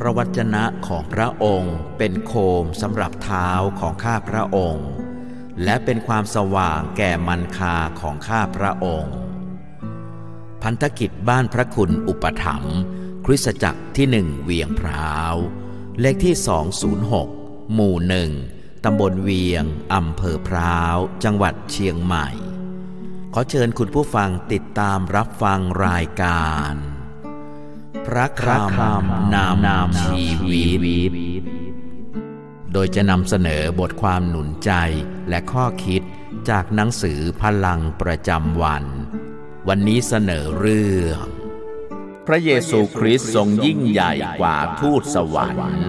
ระวจนะของพระองค์เป็นโคมสำหรับเท้าของข้าพระองค์และเป็นความสว่างแก่มรรคาของข้าพระองค์พันธกิจบ้านพระคุณอุปถัมภ์คริสตจักรที่1เวียงพร้าวเลขที่206หมู่1ตำบลเวียงอำเภอพร้าวจังหวัดเชียงใหม่ขอเชิญคุณผู้ฟังติดตามรับฟังรายการพระคำนำชีวิตโดยจะนำเสนอบทความหนุนใจและข้อคิดจากหนังสือพลังประจำวันนี้เสนอเรื่องพระเยซูคริสต์ทรงยิ่งใหญ่กว่าทูตสวรรค์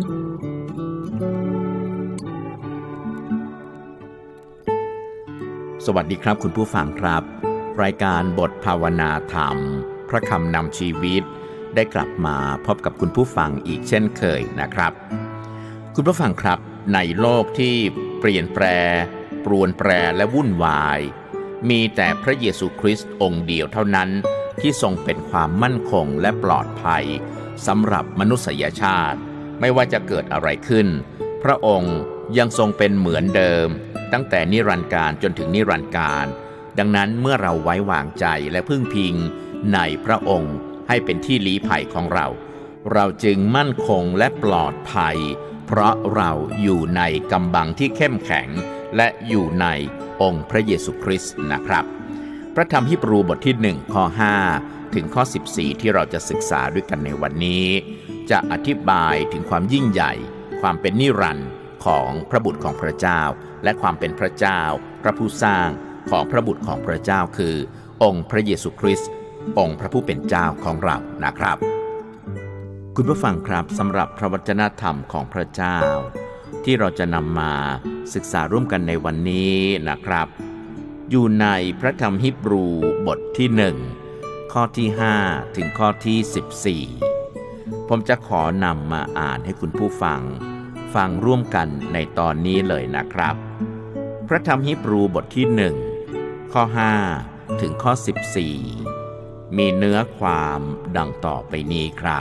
สวัสดีครับคุณผู้ฟังครับรายการบทภาวนาธรรมพระคำนำชีวิตได้กลับมาพบกับคุณผู้ฟังอีกเช่นเคยนะครับคุณผู้ฟังครับในโลกที่เปลี่ยนแปรปรวนแปรและวุ่นวายมีแต่พระเยซูคริสต์องค์เดียวเท่านั้นที่ทรงเป็นความมั่นคงและปลอดภัยสำหรับมนุษยชาติไม่ว่าจะเกิดอะไรขึ้นพระองค์ยังทรงเป็นเหมือนเดิมตั้งแต่นิรันดร์กาลจนถึงนิรันดร์กาลดังนั้นเมื่อเราไว้วางใจและพึ่งพิงในพระองค์ให้เป็นที่ลี้ภัยของเราจึงมั่นคงและปลอดภัยเพราะเราอยู่ในกำบังที่เข้มแข็งและอยู่ในองค์พระเยซูคริสต์นะครับพระธรรมฮีบรูบทที่1ข้อ5ถึงข้อ14ที่เราจะศึกษาด้วยกันในวันนี้จะอธิบายถึงความยิ่งใหญ่ความเป็นนิรันดร์ของพระบุตรของพระเจ้าและความเป็นพระเจ้าพระผู้สร้างของพระบุตรของพระเจ้าคือองค์พระเยซูคริสต์องค์พระผู้เป็นเจ้าของเรานะครับคุณผู้ฟังครับสำหรับพระวจนะธรรมของพระเจ้าที่เราจะนำมาศึกษาร่วมกันในวันนี้นะครับอยู่ในพระธรรมฮีบรูบทที่1ข้อที่5ถึงข้อที่14ผมจะขอนำมาอ่านให้คุณผู้ฟังร่วมกันในตอนนี้เลยนะครับพระธรรมฮีบรูบทที่1ข้อ5ถึงข้อ14มีเนื้อความดังต่อไปนี้ครับ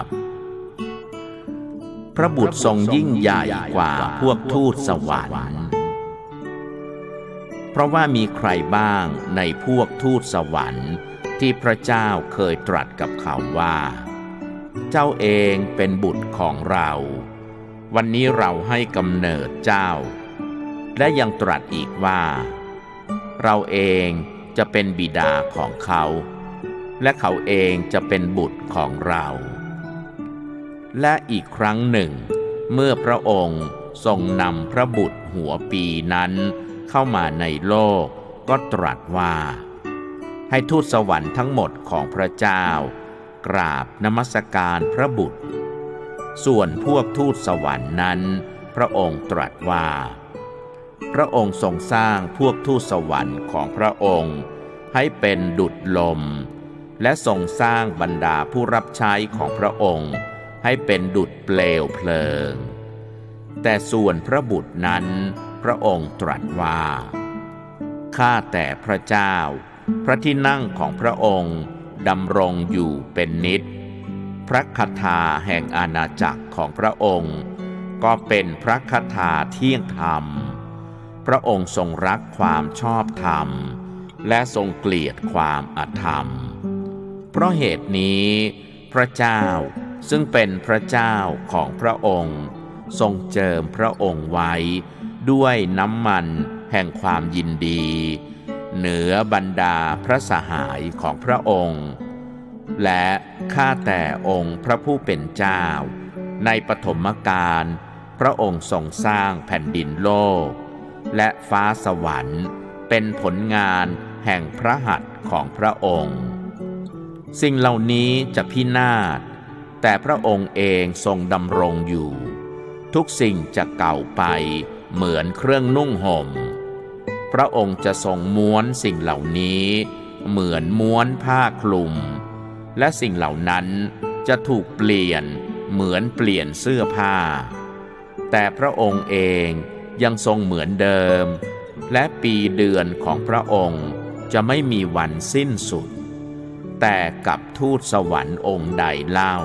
พระบุตรทรงยิ่งใหญ่กว่าพวกทูตสวรรค์เพราะว่ามีใครบ้างในพวกทูตสวรรค์ที่พระเจ้าเคยตรัสกับเขาว่าเจ้าเองเป็นบุตรของเราวันนี้เราให้กำเนิดเจ้าและยังตรัสอีกว่าเราเองจะเป็นบิดาของเขาและเขาเองจะเป็นบุตรของเราและอีกครั้งหนึ่งเมื่อพระองค์ทรงนำพระบุตรหัวปีนั้นเข้ามาในโลกก็ตรัสว่าให้ทูตสวรรค์ทั้งหมดของพระเจ้ากราบนมัสการพระบุตรส่วนพวกทูตสวรรค์นั้นพระองค์ตรัสว่าพระองค์ทรงสร้างพวกทูตสวรรค์ของพระองค์ให้เป็นดุจลมและทรงสร้างบรรดาผู้รับใช้ของพระองค์ให้เป็นดุจเปลวเพลิงแต่ส่วนพระบุตรนั้นพระองค์ตรัสว่าข้าแต่พระเจ้าพระที่นั่งของพระองค์ดำรงอยู่เป็นนิจพระคทาแห่งอาณาจักรของพระองค์ก็เป็นพระคทาเที่ยงธรรมพระองค์ทรงรักความชอบธรรมและทรงเกลียดความอธรรมเพราะเหตุนี้พระเจ้าซึ่งเป็นพระเจ้าของพระองค์ทรงเจิมพระองค์ไว้ด้วยน้ำมันแห่งความยินดีเหนือบรรดาพระสหายของพระองค์และข้าแต่องค์พระผู้เป็นเจ้าในปฐมกาลพระองค์ทรงสร้างแผ่นดินโลกและฟ้าสวรรค์เป็นผลงานแห่งพระหัตถ์ของพระองค์สิ่งเหล่านี้จะพินาศแต่พระองค์เองทรงดำรงอยู่ทุกสิ่งจะเก่าไปเหมือนเครื่องนุ่งห่มพระองค์จะทรงม้วนสิ่งเหล่านี้เหมือนม้วนผ้าคลุมและสิ่งเหล่านั้นจะถูกเปลี่ยนเหมือนเปลี่ยนเสื้อผ้าแต่พระองค์เองยังทรงเหมือนเดิมและปีเดือนของพระองค์จะไม่มีวันสิ้นสุดแต่กับทูตสวรรค์องค์ใดเล่า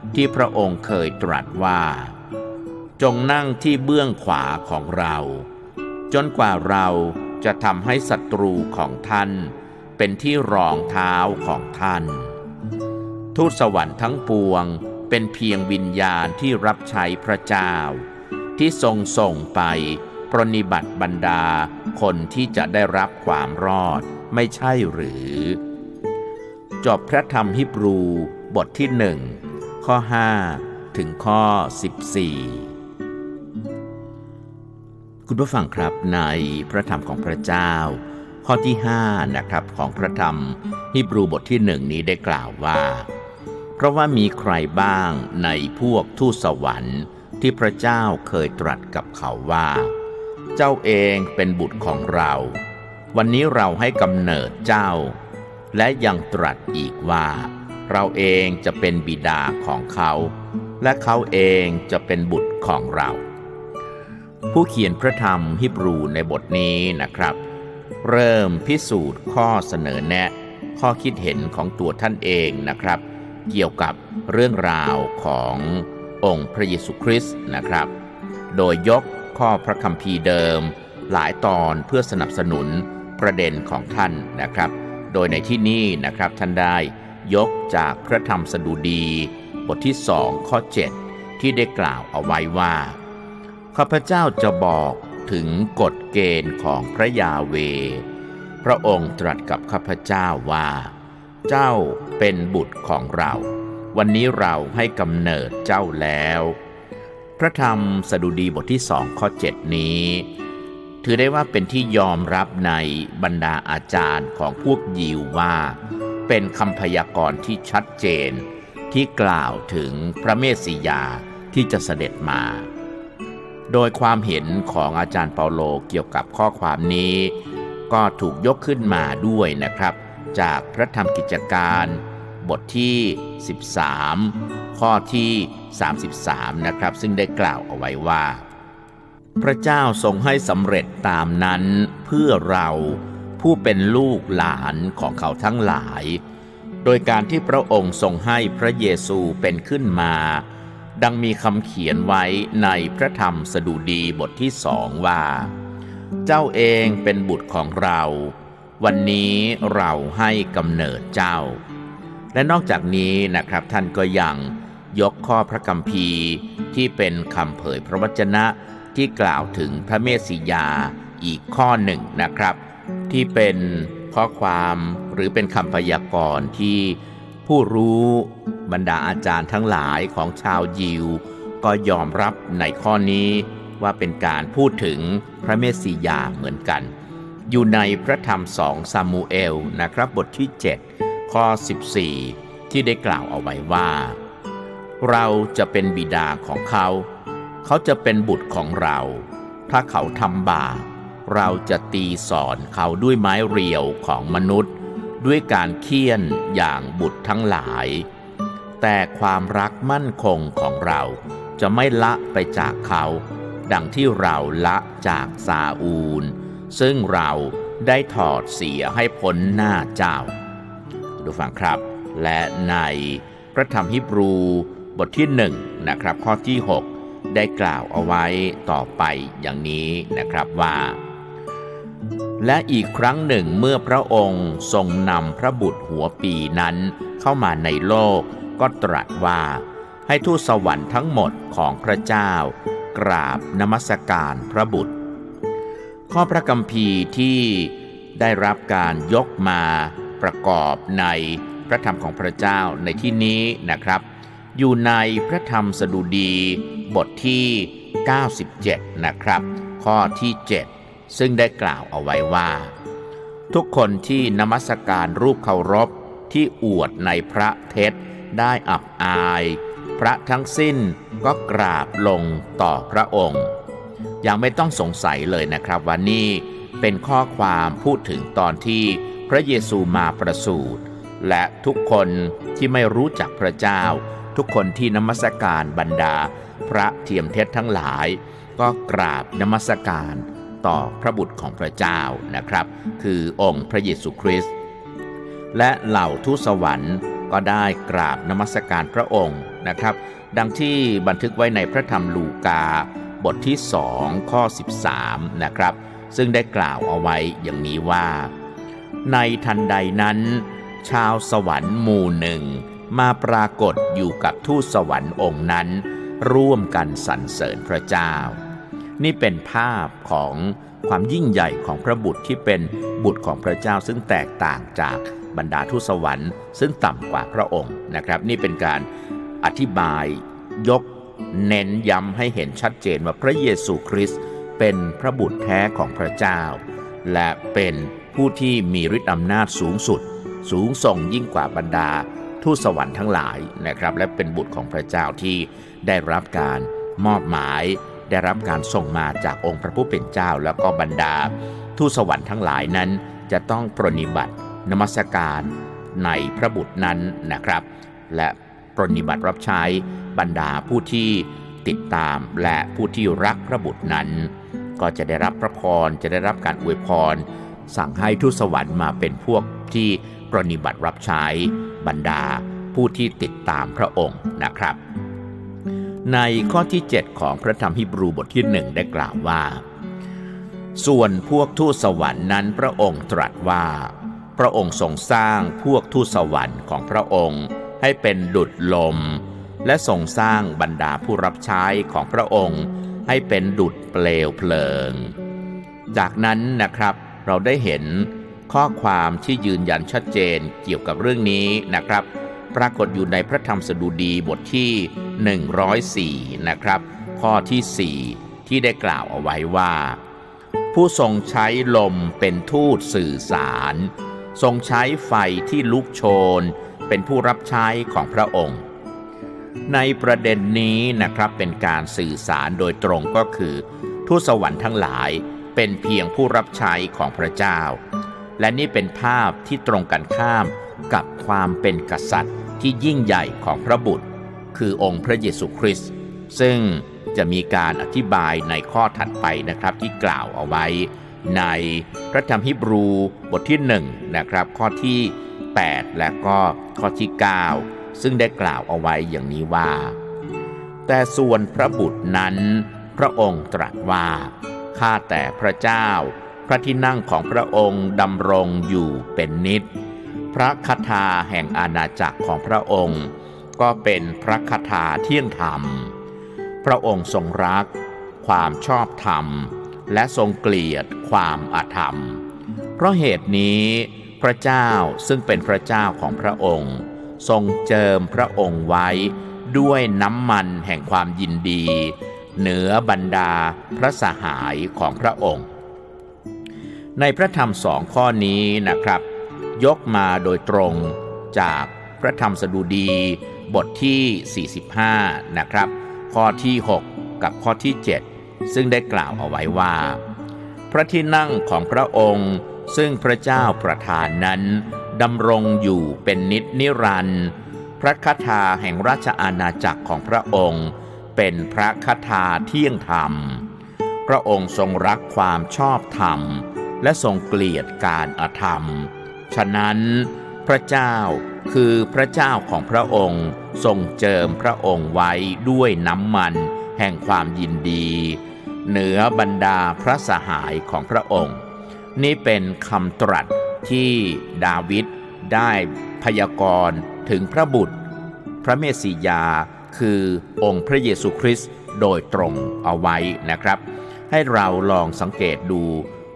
ที่พระองค์เคยตรัสว่าจงนั่งที่เบื้องขวาของเราจนกว่าเราจะทำให้ศัตรูของท่านเป็นที่รองเท้าของท่านทูตสวรรค์ทั้งปวงเป็นเพียงวิญญาณที่รับใช้พระเจ้าที่ทรงส่งไปปรนนิบัติบรรดาคนที่จะได้รับความรอดไม่ใช่หรือจบพระธรรมฮีบรูบทที่1ข้อ5ถึงข้อ14คุณผู้ฟังครับในพระธรรมของพระเจ้าข้อที่5นะครับของพระธรรมฮีบรูบทที่1นี้ได้กล่าวว่าเพราะว่ามีใครบ้างในพวกทูตสวรรค์ที่พระเจ้าเคยตรัสกับเขาว่าเจ้าเองเป็นบุตรของเราวันนี้เราให้กำเนิดเจ้าและยังตรัสอีกว่าเราเองจะเป็นบิดาของเขาและเขาเองจะเป็นบุตรของเราผู้เขียนพระธรรมฮีบรูในบทนี้นะครับเริ่มพิสูจน์ข้อเสนอแนะข้อคิดเห็นของตัวท่านเองนะครับเกี่ยวกับเรื่องราวขององค์พระเยซูคริสต์นะครับโดยยกข้อพระคัมภีร์เดิมหลายตอนเพื่อสนับสนุนประเด็นของท่านนะครับโดยในที่นี้นะครับท่านได้ยกจากพระธรรมสดุดีบทที่2ข้อ7ที่ได้กล่าวเอาไว้ว่าข้าพเจ้าจะบอกถึงกฎเกณฑ์ของพระยาเวห์พระองค์ตรัสกับข้าพเจ้าว่าเจ้าเป็นบุตรของเราวันนี้เราให้กำเนิดเจ้าแล้วพระธรรมสดุดีบทที่2ข้อ7นี้ถือได้ว่าเป็นที่ยอมรับในบรรดาอาจารย์ของพวกยิวว่าเป็นคำพยากรณ์ที่ชัดเจนที่กล่าวถึงพระเมสสิยาที่จะเสด็จมาโดยความเห็นของอาจารย์เปาโลเกี่ยวกับข้อความนี้ก็ถูกยกขึ้นมาด้วยนะครับจากพระธรรมกิจการบทที่13ข้อที่33นะครับซึ่งได้กล่าวเอาไว้ว่าพระเจ้าทรงให้สำเร็จตามนั้นเพื่อเราผู้เป็นลูกหลานของเขาทั้งหลายโดยการที่พระองค์ทรงให้พระเยซูเป็นขึ้นมาดังมีคำเขียนไว้ในพระธรรมสดุดีบทที่2ว่าเจ้าเองเป็นบุตรของเราวันนี้เราให้กำเนิดเจ้าและนอกจากนี้นะครับท่านก็ยังยกข้อพระคัมภีร์ที่เป็นคำเผยพระวจนะที่กล่าวถึงพระเมสสิยาอีกข้อหนึ่งนะครับที่เป็นข้อความหรือเป็นคำพยากรณ์ที่ผู้รู้บรรดาอาจารย์ทั้งหลายของชาวยิวก็ยอมรับในข้อนี้ว่าเป็นการพูดถึงพระเมสสิยาเหมือนกันอยู่ในพระธรรม2ซามูเอลนะครับบทที่7ข้อ14ที่ได้กล่าวเอาไว้ว่าเราจะเป็นบิดาของเขาเขาจะเป็นบุตรของเราถ้าเขาทำบาปเราจะตีสอนเขาด้วยไม้เรียวของมนุษย์ด้วยการเฆี่ยนอย่างบุตรทั้งหลายแต่ความรักมั่นคงของเราจะไม่ละไปจากเขาดังที่เราละจากซาอูลซึ่งเราได้ถอดเสียให้พ้นหน้าเจ้าดูฟังครับและในพระธรรมฮีบรูบทที่1นะครับข้อที่6ได้กล่าวเอาไว้ต่อไปอย่างนี้นะครับว่าและอีกครั้งหนึ่งเมื่อพระองค์ทรงนำพระบุตรหัวปีนั้นเข้ามาในโลกก็ตรัสว่าให้ทูตสวรรค์ทั้งหมดของพระเจ้ากราบนมัสการพระบุตรข้อพระคัมภีร์ที่ได้รับการยกมาประกอบในพระธรรมของพระเจ้าในที่นี้นะครับอยู่ในพระธรรมสดุดีบทที่97นะครับข้อที่7ซึ่งได้กล่าวเอาไว้ว่าทุกคนที่นมัสการรูปเคารพที่อวดในพระเท็จได้อับอายพระทั้งสิ้นก็กราบลงต่อพระองค์ยังไม่ต้องสงสัยเลยนะครับว่านี่เป็นข้อความพูดถึงตอนที่พระเยซูมาประสูติและทุกคนที่ไม่รู้จักพระเจ้าทุกคนที่นมัสการบรรดาพระเทียมเท็จทั้งหลายก็กราบนมัสการต่อพระบุตรของพระเจ้านะครับคือองค์พระเยซูคริสต์และเหล่าทูตสวรรค์ก็ได้กราบนมัสการพระองค์นะครับดังที่บันทึกไว้ในพระธรรมลูกาบทที่2ข้อ13นะครับซึ่งได้กล่าวเอาไว้อย่างนี้ว่าในทันใดนั้นชาวสวรรค์หมู่หนึ่งมาปรากฏอยู่กับทูตสวรรค์องค์นั้นร่วมกันสรรเสริญพระเจ้านี่เป็นภาพของความยิ่งใหญ่ของพระบุตรที่เป็นบุตรของพระเจ้าซึ่งแตกต่างจากบรรดาทูตสวรรค์ซึ่งต่ำกว่าพระองค์นะครับนี่เป็นการอธิบายยกเน้นย้ำให้เห็นชัดเจนว่าพระเยซูคริสต์เป็นพระบุตรแท้ของพระเจ้าและเป็นผู้ที่มีฤทธิ์อำนาจสูงสุดสูงส่งยิ่งกว่าบรรดาทูตสวรรค์ทั้งหลายนะครับและเป็นบุตรของพระเจ้าที่ได้รับการมอบหมายได้รับการส่งมาจากองค์พระผู้เป็นเจ้าแล้วก็บรรดาทูตสวรรค์ทั้งหลายนั้นจะต้องปรนนิบัตินมัสการในพระบุตรนั้นนะครับและปรนนิบัติรับใช้บรรดาผู้ที่ติดตามและผู้ที่รักพระบุตรนั้นก็จะได้รับพระพรจะได้รับการอวยพรสั่งให้ทูตสวรรค์มาเป็นพวกที่ปรนนิบัติรับใช้บรรดาผู้ที่ติดตามพระองค์นะครับในข้อที่7ของพระธรรมฮีบรูบทที่1ได้กล่าวว่าส่วนพวกทูตสวรรค์นั้นพระองค์ตรัสว่าพระองค์ทรงสร้างพวกทูตสวรรค์ของพระองค์ให้เป็นดุจลมและทรงสร้างบรรดาผู้รับใช้ของพระองค์ให้เป็นดุจเปลวเพลิงจากนั้นนะครับเราได้เห็นข้อความที่ยืนยันชัดเจนเกี่ยวกับเรื่องนี้นะครับปรากฏอยู่ในพระธรรมสดุดีบทที่104นะครับข้อที่4ที่ได้กล่าวเอาไว้ว่าผู้ทรงใช้ลมเป็นทูตสื่อสารทรงใช้ไฟที่ลุกโชนเป็นผู้รับใช้ของพระองค์ในประเด็นนี้นะครับเป็นการสื่อสารโดยตรงก็คือทูตสวรรค์ทั้งหลายเป็นเพียงผู้รับใช้ของพระเจ้าและนี่เป็นภาพที่ตรงกันข้ามกับความเป็นกษัตริย์ที่ยิ่งใหญ่ของพระบุตรคือองค์พระเยซูคริสต์ซึ่งจะมีการอธิบายในข้อถัดไปนะครับที่กล่าวเอาไว้ในพระธรรมฮีบรูบทที่1นะครับข้อที่8และก็ข้อที่9ซึ่งได้กล่าวเอาไว้อย่างนี้ว่าแต่ส่วนพระบุตรนั้นพระองค์ตรัสว่าข้าแต่พระเจ้าพระที่นั่งของพระองค์ดำรงอยู่เป็นนิจพระคทาแห่งอาณาจักรของพระองค์ก็เป็นพระคทาเที่ยงธรรมพระองค์ทรงรักความชอบธรรมและทรงเกลียดความอธรรมเพราะเหตุนี้พระเจ้าซึ่งเป็นพระเจ้าของพระองค์ทรงเจิมพระองค์ไว้ด้วยน้ำมันแห่งความยินดีเหนือบรรดาพระสหายของพระองค์ในพระธรรม2ข้อนี้นะครับยกมาโดยตรงจากพระธรรมสดุดีบทที่45นะครับข้อที่6กับข้อที่7ซึ่งได้กล่าวเอาไว้ว่าพระที่นั่งของพระองค์ซึ่งพระเจ้าประทานนั้นดำรงอยู่เป็นนิจนิรันดร์พระคทาแห่งราชอาณาจักรของพระองค์เป็นพระคทาเที่ยงธรรมพระองค์ทรงรักความชอบธรรมและทรงเกลียดการอธรรมฉะนั้นพระเจ้าคือพระเจ้าของพระองค์ทรงเจิมพระองค์ไว้ด้วยน้ำมันแห่งความยินดีเหนือบรรดาพระสหายของพระองค์นี่เป็นคำตรัสที่ดาวิดได้พยากรณ์ถึงพระบุตรพระเมสสิยาคือองค์พระเยซูคริสต์โดยตรงเอาไว้นะครับให้เราลองสังเกตดู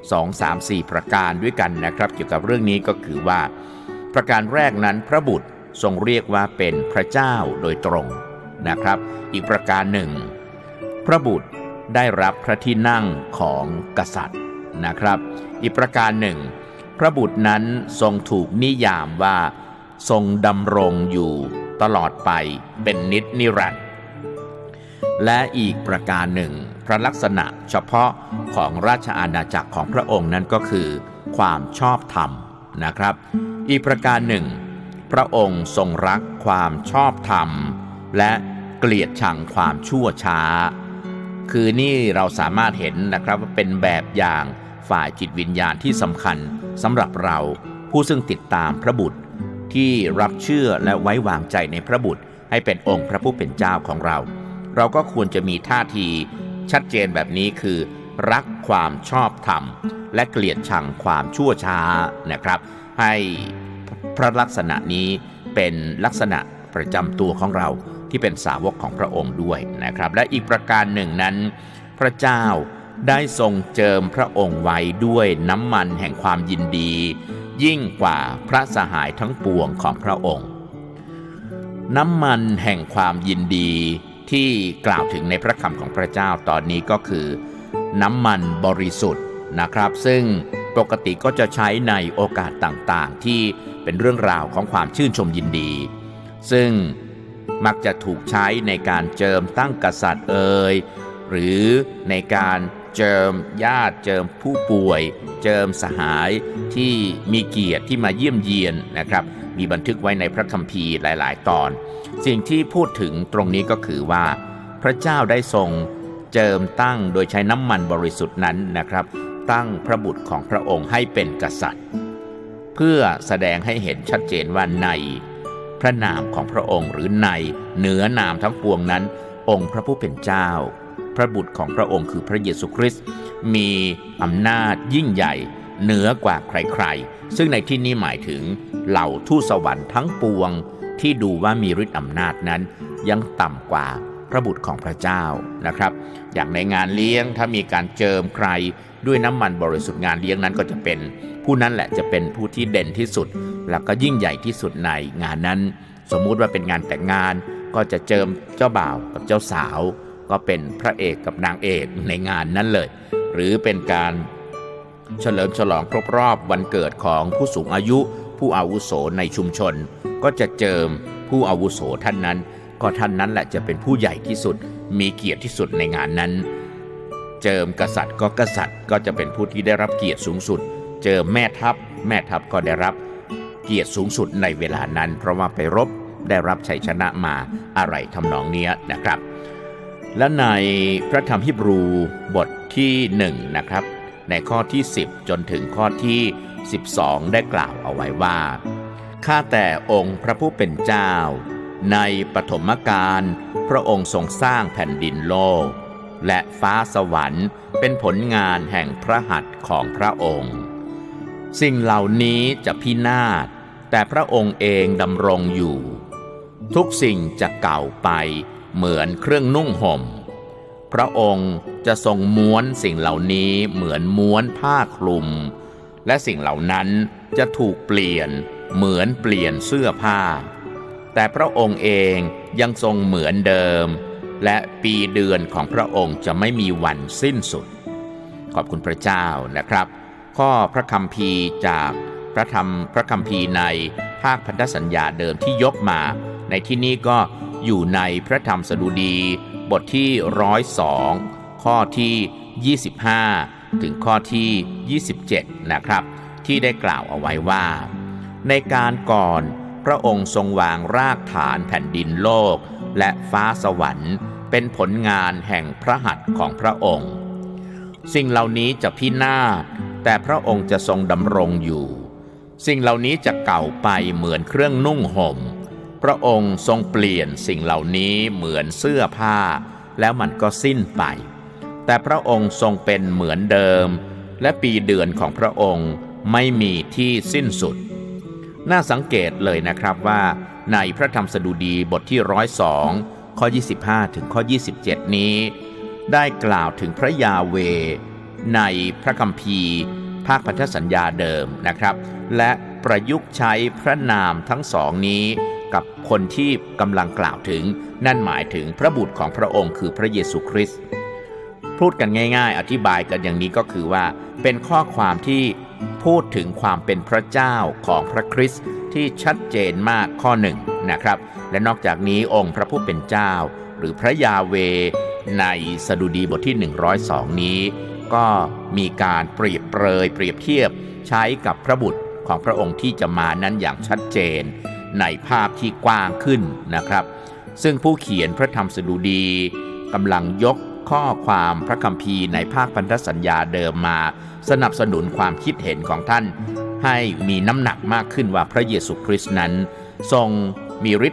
2 3 4ประการด้วยกันนะครับเกี่ยวกับเรื่องนี้ก็คือว่าประการแรกนั้นพระบุตรทรงเรียกว่าเป็นพระเจ้าโดยตรงนะครับอีกประการหนึ่งพระบุตรได้รับพระที่นั่งของกษัตริย์นะครับอีกประการหนึ่งพระบุตรนั้นทรงถูกนิยามว่าทรงดำรงอยู่ตลอดไปเป็นนิจนิรันดร์และอีกประการหนึ่งพระลักษณะเฉพาะของราชอาณาจักรของพระองค์นั้นก็คือความชอบธรรมนะครับอีกประการหนึ่งพระองค์ทรงรักความชอบธรรมและเกลียดชังความชั่วช้าคือนี่เราสามารถเห็นนะครับว่าเป็นแบบอย่างฝ่ายจิตวิญญาณที่สำคัญสำหรับเราผู้ซึ่งติดตามพระบุตรที่รับเชื่อและไว้วางใจในพระบุตรให้เป็นองค์พระผู้เป็นเจ้าของเราเราก็ควรจะมีท่าทีชัดเจนแบบนี้คือรักความชอบธรรมและเกลียดชังความชั่วช้านะครับให้พระลักษณะนี้เป็นลักษณะประจำตัวของเราที่เป็นสาวกของพระองค์ด้วยนะครับและอีกประการหนึ่งนั้นพระเจ้าได้ทรงเจิมพระองค์ไว้ด้วยน้ำมันแห่งความยินดียิ่งกว่าพระสหายทั้งปวงของพระองค์น้ำมันแห่งความยินดีที่กล่าวถึงในพระคำของพระเจ้าตอนนี้ก็คือน้ำมันบริสุทธิ์นะครับซึ่งปกติก็จะใช้ในโอกาสต่างๆที่เป็นเรื่องราวของความชื่นชมยินดีซึ่งมักจะถูกใช้ในการเจิมตั้งกษัตริย์หรือในการเจิมญาติเจิมผู้ป่วยเจิมสหายที่มีเกียรติที่มาเยี่ยมเยียนนะครับมีบันทึกไว้ในพระคัมภีร์หลายๆตอนสิ่งที่พูดถึงตรงนี้ก็คือว่าพระเจ้าได้ทรงเจิมตั้งโดยใช้น้ำมันบริสุทธิ์นั้นนะครับตั้งพระบุตรของพระองค์ให้เป็นกษัตริย์เพื่อแสดงให้เห็นชัดเจนว่าในพระนามของพระองค์หรือในเหนือนามทั้งปวงนั้นองค์พระผู้เป็นเจ้าพระบุตรของพระองค์คือพระเยซูคริสต์มีอำนาจยิ่งใหญ่เหนือกว่าใครๆซึ่งในที่นี้หมายถึงเหล่าทูตสวรรค์ทั้งปวงที่ดูว่ามีฤทธิ์อำนาจนั้นยังต่ำกว่าพระบุตรของพระเจ้านะครับอย่างในงานเลี้ยงถ้ามีการเจิมใครด้วยน้ำมันบริสุทธิ์งานเลี้ยงนั้นก็จะเป็นผู้นั้นแหละจะเป็นผู้ที่เด่นที่สุดแล้วก็ยิ่งใหญ่ที่สุดในงานนั้นสมมุติว่าเป็นงานแต่งงานก็จะเจิมเจ้าบ่าวกับเจ้าสาวก็เป็นพระเอกกับนางเอกในงานนั้นเลยหรือเป็นการเฉลิมฉลองครบรอบวันเกิดของผู้สูงอายุผู้อาวุโสในชุมชนก็จะเจิมผู้อาวุโสท่านนั้นก็ท่านนั้นแหละจะเป็นผู้ใหญ่ที่สุดมีเกียรติที่สุดในงานนั้นเจิมกษัตริย์ก็จะเป็นผู้ที่ได้รับเกียรติสูงสุดเจิมแม่ทัพก็ได้รับเกียรติสูงสุดในเวลานั้นเพราะว่าไปรบได้รับชัยชนะมาอะไรทำนองนี้นะครับและในพระธรรมฮีบรูบทที่1นะครับในข้อที่10จนถึงข้อที่12ได้กล่าวเอาไว้ว่าข้าแต่องค์พระผู้เป็นเจ้าในปฐมกาลพระองค์ทรงสร้างแผ่นดินโลกและฟ้าสวรรค์เป็นผลงานแห่งพระหัตถ์ของพระองค์สิ่งเหล่านี้จะพินาศแต่พระองค์เองดำรงอยู่ทุกสิ่งจะเก่าไปเหมือนเครื่องนุ่งห่มพระองค์จะทรงม้วนสิ่งเหล่านี้เหมือนม้วนผ้าคลุมและสิ่งเหล่านั้นจะถูกเปลี่ยนเหมือนเปลี่ยนเสื้อผ้าแต่พระองค์เองยังทรงเหมือนเดิมและปีเดือนของพระองค์จะไม่มีวันสิ้นสุดขอบคุณพระเจ้านะครับข้อพระคัมภีร์จากพระคัมภีร์ในภาคพันธสัญญาเดิมที่ยกมาในที่นี้ก็อยู่ในพระธรรมสดุดีบทที่102ข้อที่25ถึงข้อที่27นะครับที่ได้กล่าวเอาไว้ว่าในการก่อนพระองค์ทรงวางรากฐานแผ่นดินโลกและฟ้าสวรรค์เป็นผลงานแห่งพระหัตถ์ของพระองค์สิ่งเหล่านี้จะพินาศแต่พระองค์จะทรงดำรงอยู่สิ่งเหล่านี้จะเก่าไปเหมือนเครื่องนุ่งห่มพระองค์ทรงเปลี่ยนสิ่งเหล่านี้เหมือนเสื้อผ้าแล้วมันก็สิ้นไปแต่พระองค์ทรงเป็นเหมือนเดิมและปีเดือนของพระองค์ไม่มีที่สิ้นสุดน่าสังเกตเลยนะครับว่าในพระธรรมสดุดีบทที่102ข้อ25ถึงข้อ27นี้ได้กล่าวถึงพระยาเวห์ในพระคัมภีร์ภาคพันธสัญญาเดิมนะครับและประยุกต์ใช้พระนามทั้งสองนี้กับคนที่กำลังกล่าวถึงนั่นหมายถึงพระบุตรของพระองค์คือพระเยซูคริสต์พูดกันง่ายๆอธิบายกันอย่างนี้ก็คือว่าเป็นข้อความที่พูดถึงความเป็นพระเจ้าของพระคริสต์ที่ชัดเจนมากข้อหนึ่งนะครับและนอกจากนี้องค์พระผู้เป็นเจ้าหรือพระยาเวห์ในสดุดีบทที่102นี้ก็มีการเปรียบเทียบใช้กับพระบุตรของพระองค์ที่จะมานั้นอย่างชัดเจนในภาพที่กว้างขึ้นนะครับซึ่งผู้เขียนพระธรรมสดุดีกำลังยกข้อความพระคัมภีร์ในภาคพันธสัญญาเดิมมาสนับสนุนความคิดเห็นของท่านให้มีน้ำหนักมากขึ้นว่าพระเยซูคริสต์นั้นทรงมีฤทธ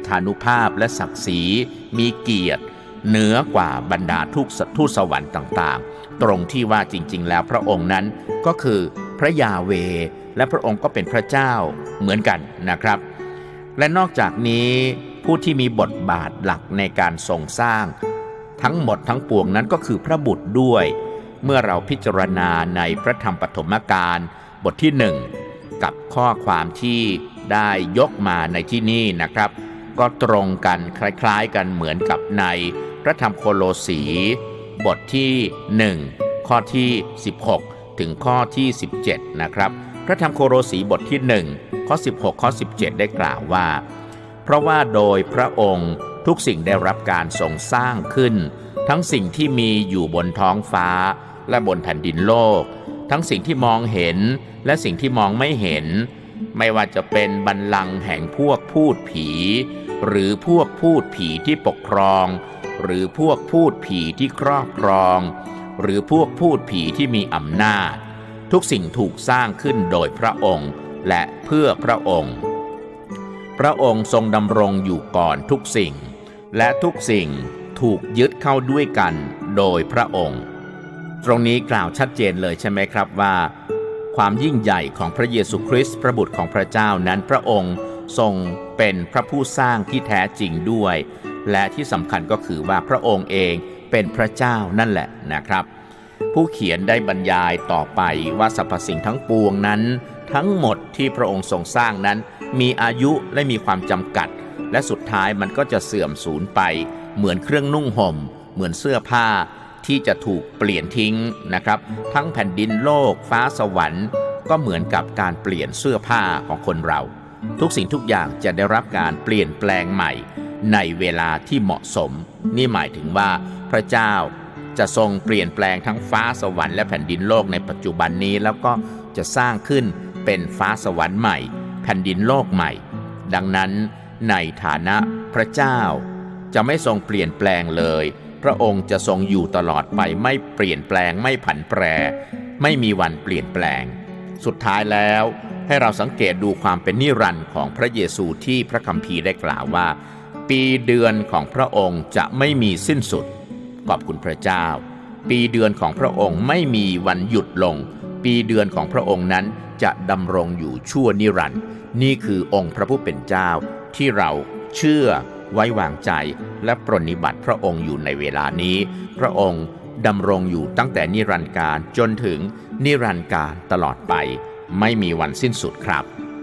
ฐานุภาพและศักดิ์ศรีมีเกียรติเหนือกว่าบรรดาทูตสวรรค์ต่างๆตรงที่ว่าจริงๆแล้วพระองค์นั้นก็คือพระยาเวห์และพระองค์ก็เป็นพระเจ้าเหมือนกันนะครับและนอกจากนี้ผู้ที่มีบทบาทหลักในการทรงสร้างทั้งหมดทั้งปวงนั้นก็คือพระบุตรด้วยเมื่อเราพิจารณาในพระธรรมปฐมกาลบทที่1กับข้อความที่ได้ยกมาในที่นี้นะครับก็ตรงกันคล้ายๆกันเหมือนกับในพระธรรมโคโลสีบทที่1ข้อที่16ถึงข้อที่17นะครับพระธรรมโคโลสีบทที่1ข้อ16ข้อ17ได้กล่าวว่าเพราะว่าโดยพระองค์ทุกสิ่งได้รับการทรงสร้างขึ้นทั้งสิ่งที่มีอยู่บนท้องฟ้าและบนแผ่นดินโลกทั้งสิ่งที่มองเห็นและสิ่งที่มองไม่เห็นไม่ว่าจะเป็นบัลลังก์แห่งพวกพูดผีหรือพวกพูดผีที่ปกครองหรือพวกพูดผีที่ครอบครองหรือพวกพูดผีที่มีอำนาจทุกสิ่งถูกสร้างขึ้นโดยพระองค์และเพื่อพระองค์พระองค์ทรงดำรงอยู่ก่อนทุกสิ่งและทุกสิ่งถูกยึดเข้าด้วยกันโดยพระองค์ตรงนี้กล่าวชัดเจนเลยใช่ไหมครับว่าความยิ่งใหญ่ของพระเยซูคริสต์พระบุตรของพระเจ้านั้นพระองค์ทรงเป็นพระผู้สร้างที่แท้จริงด้วยและที่สำคัญก็คือว่าพระองค์เองเป็นพระเจ้านั่นแหละนะครับผู้เขียนได้บรรยายต่อไปว่าสรรพสิ่งทั้งปวงนั้นทั้งหมดที่พระองค์ทรงสร้างนั้นมีอายุและมีความจำกัดและสุดท้ายมันก็จะเสื่อมสูญไปเหมือนเครื่องนุ่งห่มเหมือนเสื้อผ้าที่จะถูกเปลี่ยนทิ้งนะครับทั้งแผ่นดินโลกฟ้าสวรรค์ก็เหมือนกับการเปลี่ยนเสื้อผ้าของคนเราทุกสิ่งทุกอย่างจะได้รับการเปลี่ยนแปลงใหม่ในเวลาที่เหมาะสมนี่หมายถึงว่าพระเจ้าจะทรงเปลี่ยนแปลงทั้งฟ้าสวรรค์และแผ่นดินโลกในปัจจุบันนี้แล้วก็จะสร้างขึ้นเป็นฟ้าสวรรค์ใหม่แผ่นดินโลกใหม่ดังนั้นในฐานะพระเจ้าจะไม่ทรงเปลี่ยนแปลงเลยพระองค์จะทรงอยู่ตลอดไปไม่เปลี่ยนแปลงไม่ผันแปรไม่มีวันเปลี่ยนแปลงสุดท้ายแล้วให้เราสังเกตดูความเป็นนิรันดร์ของพระเยซูที่พระคัมภีร์ได้กล่าวว่าปีเดือนของพระองค์จะไม่มีสิ้นสุดขอบคุณพระเจ้าปีเดือนของพระองค์ไม่มีวันหยุดลงปีเดือนของพระองค์นั้นจะดำรงอยู่ชั่วนิรันดร์นี่คือองค์พระผู้เป็นเจ้าที่เราเชื่อไว้วางใจและปรนนิบัติพระองค์อยู่ในเวลานี้พระองค์ดำรงอยู่ตั้งแต่นิรันดร์กาลจนถึงนิรันดร์กาลตลอดไปไม่มีวันสิ้นสุดครับ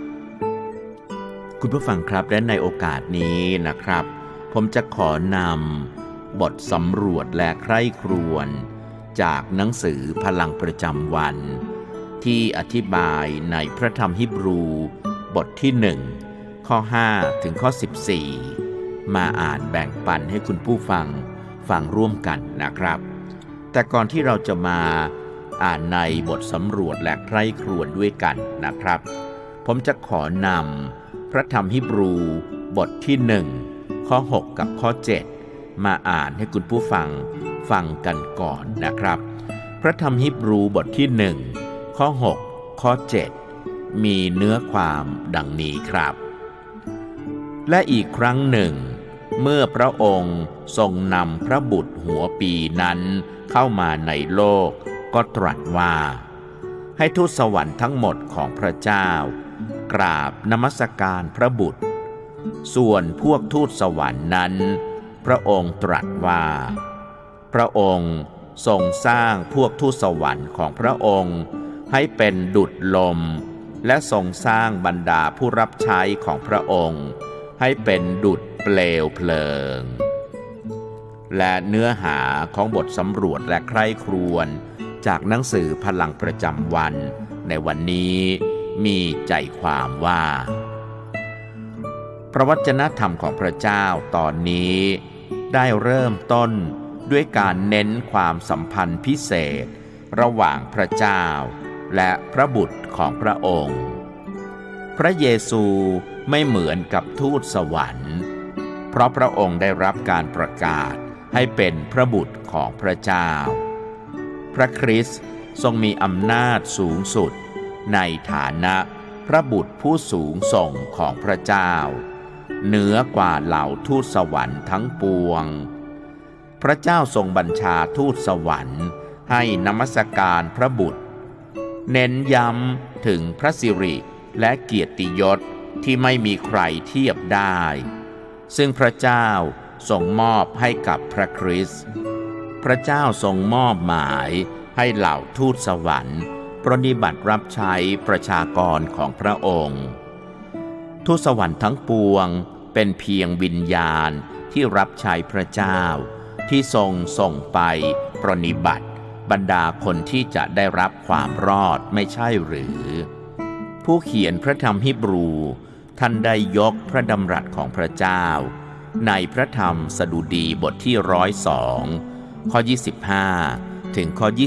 คุณผู้ฟังครับและในโอกาสนี้นะครับผมจะขอนำบทสำรวจและใคร่ครวญจากหนังสือพลังประจำวันที่อธิบายในพระธรรมฮีบรูบทที่1ข้อ5ถึงข้อ14มาอ่านแบ่งปันให้คุณผู้ฟังฟังร่วมกันนะครับแต่ก่อนที่เราจะมาอ่านในบทสำรวจและใคร่ครวญด้วยกันนะครับผมจะขอนำพระธรรมฮีบรูบทที่1ข้อ6กับข้อ7มาอ่านให้คุณผู้ฟังฟังกันก่อนนะครับพระธรรมฮีบรูบทที่1ข้อ6ข้อ7มีเนื้อความดังนี้ครับและอีกครั้งหนึ่งเมื่อพระองค์ทรงนำพระบุตรหัวปีนั้นเข้ามาในโลกก็ตรัสว่าให้ทูตสวรรค์ทั้งหมดของพระเจ้ากราบนมัสการพระบุตรส่วนพวกทูตสวรรค์นั้นพระองค์ตรัสว่าพระองค์ทรงสร้างพวกทูตสวรรค์ของพระองค์ให้เป็นดุจลมและทรงสร้างบรรดาผู้รับใช้ของพระองค์ให้เป็นดุจเปลวเพลิงและเนื้อหาของบทสำรวจและใคร่ครวญจากหนังสือพลังประจำวันในวันนี้มีใจความว่าพระวจนะธรรมของพระเจ้าตอนนี้ได้เริ่มต้นด้วยการเน้นความสัมพันธ์พิเศษระหว่างพระเจ้าและพระบุตรของพระองค์พระเยซูไม่เหมือนกับทูตสวรรค์เพราะพระองค์ได้รับการประกาศให้เป็นพระบุตรของพระเจ้าพระคริสต์ทรงมีอำนาจสูงสุดในฐานะพระบุตรผู้สูงส่งของพระเจ้าเหนือกว่าเหล่าทูตสวรรค์ทั้งปวงพระเจ้าทรงบัญชาทูตสวรรค์ให้นมัสการพระบุตรเน้นย้ำถึงพระสิริและเกียรติยศที่ไม่มีใครเทียบได้ซึ่งพระเจ้าทรงมอบให้กับพระคริสต์พระเจ้าทรงมอบหมายให้เหล่าทูตสวรรค์ปฏิบัติรับใช้ประชากรของพระองค์ทูตสวรรค์ทั้งปวงเป็นเพียงวิญญาณที่รับใช้พระเจ้าที่ทรงส่งไปปฏิบัติบรรดาคนที่จะได้รับความรอดไม่ใช่หรือผู้เขียนพระธรรมฮีบรูท่านได้ยกพระดำรัสของพระเจ้าในพระธรรมสดุดีบทที่102ข้อ25ถึงข้อ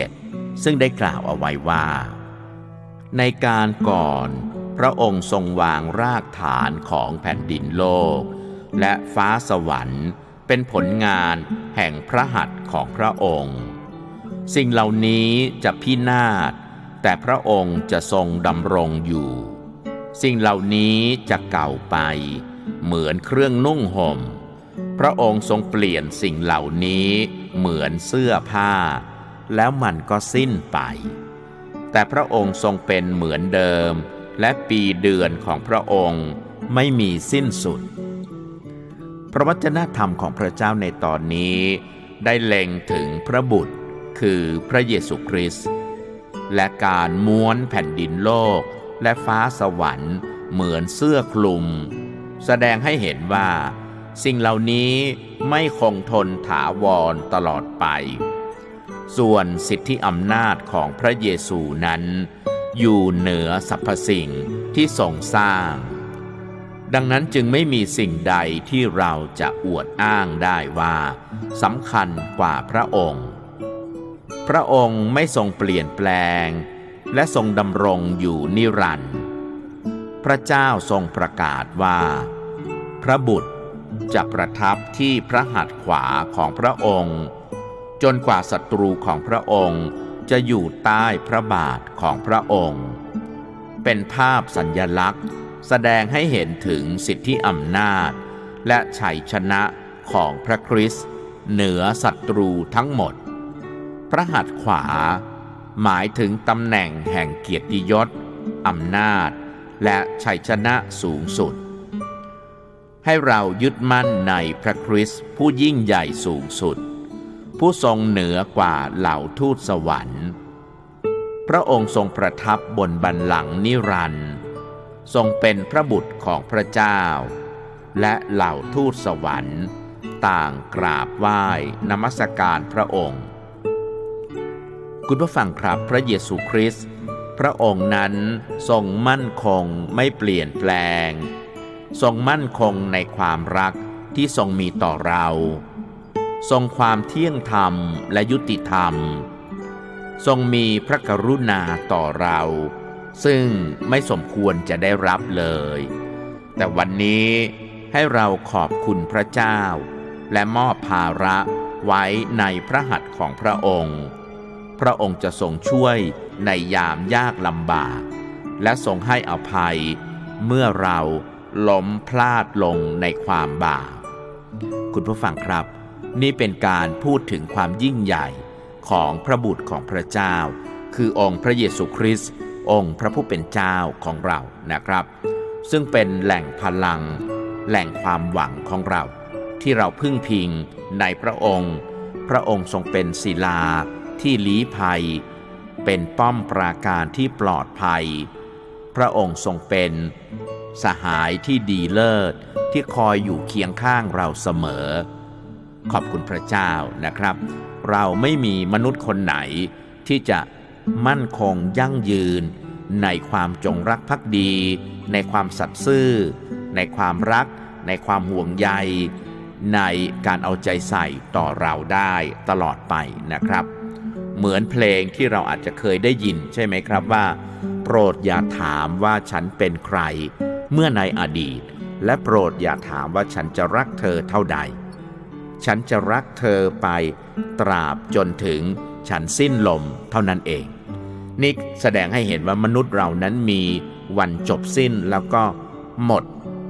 27ซึ่งได้กล่าวเอาไว้ว่าในการก่อนพระองค์ทรงวางรากฐานของแผ่นดินโลกและฟ้าสวรรค์เป็นผลงานแห่งพระหัตถ์ของพระองค์สิ่งเหล่านี้จะพินาศแต่พระองค์จะทรงดำรงอยู่สิ่งเหล่านี้จะเก่าไปเหมือนเครื่องนุ่งห่มพระองค์ทรงเปลี่ยนสิ่งเหล่านี้เหมือนเสื้อผ้าแล้วมันก็สิ้นไปแต่พระองค์ทรงเป็นเหมือนเดิมและปีเดือนของพระองค์ไม่มีสิ้นสุดพระวจนะธรรมของพระเจ้าในตอนนี้ได้เล็งถึงพระบุตรคือพระเยซูคริสต์และการม้วนแผ่นดินโลกและฟ้าสวรรค์เหมือนเสื้อคลุมแสดงให้เห็นว่าสิ่งเหล่านี้ไม่คงทนถาวรตลอดไปส่วนสิทธิอำนาจของพระเยซูนั้นอยู่เหนือสรรพสิ่งที่ทรงสร้างดังนั้นจึงไม่มีสิ่งใดที่เราจะอวดอ้างได้ว่าสำคัญกว่าพระองค์พระองค์ไม่ทรงเปลี่ยนแปลงและทรงดำรงอยู่นิรันดร์พระเจ้าทรงประกาศว่าพระบุตรจะประทับที่พระหัตถ์ขวาของพระองค์จนกว่าศัตรูของพระองค์จะอยู่ใต้พระบาทของพระองค์เป็นภาพสัญลักษณ์แสดงให้เห็นถึงสิทธิอำนาจและชัยชนะของพระคริสต์เหนือศัตรูทั้งหมดพระหัตถ์ขวาหมายถึงตำแหน่งแห่งเกียรติยศอำนาจและชัยชนะสูงสุดให้เรายึดมั่นในพระคริสต์ผู้ยิ่งใหญ่สูงสุดผู้ทรงเหนือกว่าเหล่าทูตสวรรค์พระองค์ทรงประทับบนบัลลังก์นิรันดร์ทรงเป็นพระบุตรของพระเจ้าและเหล่าทูตสวรรค์ต่างกราบไหว้นมัสการพระองค์คุณผู้ฟังครับพระเยซูคริสต์พระองค์นั้นทรงมั่นคงไม่เปลี่ยนแปลงทรงมั่นคงในความรักที่ทรงมีต่อเราทรงความเที่ยงธรรมและยุติธรรมทรงมีพระกรุณาต่อเราซึ่งไม่สมควรจะได้รับเลยแต่วันนี้ให้เราขอบคุณพระเจ้าและมอบภาระไว้ในพระหัตถ์ของพระองค์พระองค์จะทรงช่วยในยามยากลำบากและทรงให้อภัยเมื่อเราล้มพลาดลงในความบาปคุณผู้ฟังครับนี่เป็นการพูดถึงความยิ่งใหญ่ของพระบุตรของพระเจ้าคือองค์พระเยซูคริสต์องค์พระผู้เป็นเจ้าของเรานะครับซึ่งเป็นแหล่งพลังแหล่งความหวังของเราที่เราพึ่งพิงในพระองค์พระองค์ทรงเป็นศิลาที่ลี้ภัยเป็นป้อมปราการที่ปลอดภัยพระองค์ทรงเป็นสหายที่ดีเลิศที่คอยอยู่เคียงข้างเราเสมอขอบคุณพระเจ้านะครับเราไม่มีมนุษย์คนไหนที่จะมั่นคงยั่งยืนในความจงรักภักดีในความสัตย์ซื่อในความรักในความห่วงใยในการเอาใจใส่ต่อเราได้ตลอดไปนะครับเหมือนเพลงที่เราอาจจะเคยได้ยินใช่ไหมครับว่าโปรดอย่าถามว่าฉันเป็นใครเมื่อในอดีตและโปรดอย่าถามว่าฉันจะรักเธอเท่าใดฉันจะรักเธอไปตราบจนถึงฉันสิ้นลมเท่านั้นเองนี่แสดงให้เห็นว่ามนุษย์เรานั้นมีวันจบสิ้นแล้วก็หมด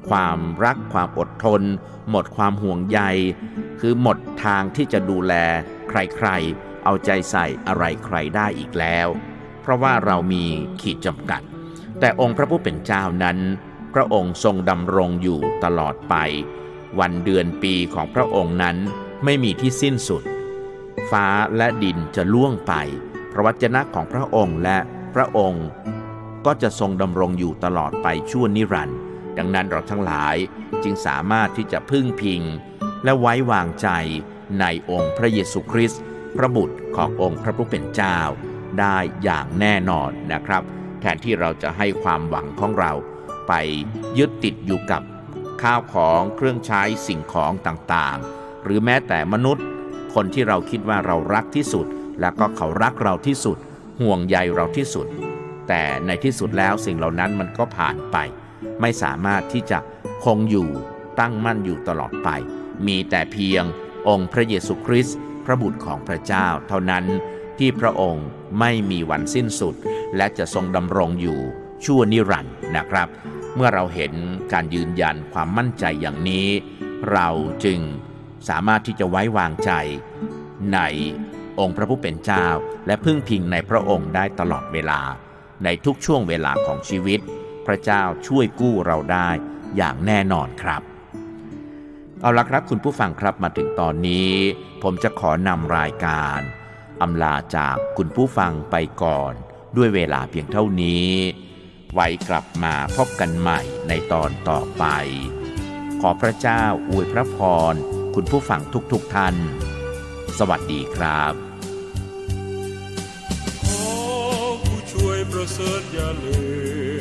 ความรักความอดทนหมดความห่วงใยคือหมดทางที่จะดูแลใครๆเอาใจใส่อะไรใครได้อีกแล้วเพราะว่าเรามีขีดจำกัดแต่องค์พระผู้เป็นเจ้านั้นพระองค์ทรงดำรงอยู่ตลอดไปวันเดือนปีของพระองค์นั้นไม่มีที่สิ้นสุดฟ้าและดินจะล่วงไปพระวจนะของพระองค์และพระองค์ก็จะทรงดำรงอยู่ตลอดไปชั่วนิรันดร์ดังนั้นเราทั้งหลายจึงสามารถที่จะพึ่งพิงและไว้วางใจในองค์พระเยซูคริสต์พระบุตรขององค์พระผู้เป็นเจ้าได้อย่างแน่นอนนะครับแทนที่เราจะให้ความหวังของเราไปยึดติดอยู่กับข้าวของเครื่องใช้สิ่งของต่างๆหรือแม้แต่มนุษย์คนที่เราคิดว่าเรารักที่สุดแล้วก็เขารักเราที่สุดห่วงใยเราที่สุดแต่ในที่สุดแล้วสิ่งเหล่านั้นมันก็ผ่านไปไม่สามารถที่จะคงอยู่ตั้งมั่นอยู่ตลอดไปมีแต่เพียงองค์พระเยซูคริสต์พระบุตรของพระเจ้าเท่านั้นที่พระองค์ไม่มีวันสิ้นสุดและจะทรงดำรงอยู่ชั่วนิรันดร์นะครับเมื่อเราเห็นการยืนยันความมั่นใจอย่างนี้เราจึงสามารถที่จะไว้วางใจในองค์พระผู้เป็นเจ้าและพึ่งพิงในพระองค์ได้ตลอดเวลาในทุกช่วงเวลาของชีวิตพระเจ้าช่วยกู้เราได้อย่างแน่นอนครับเอาละครับคุณผู้ฟังครับมาถึงตอนนี้ผมจะขอนำรายการอำลาจากคุณผู้ฟังไปก่อนด้วยเวลาเพียงเท่านี้ไว้กลับมาพบกันใหม่ในตอนต่อไปขอพระเจ้าอวยพระพรคุณผู้ฟังทุกท่านสวัสดีครับขอผู้ช่วยประเสริฐอย่าลืม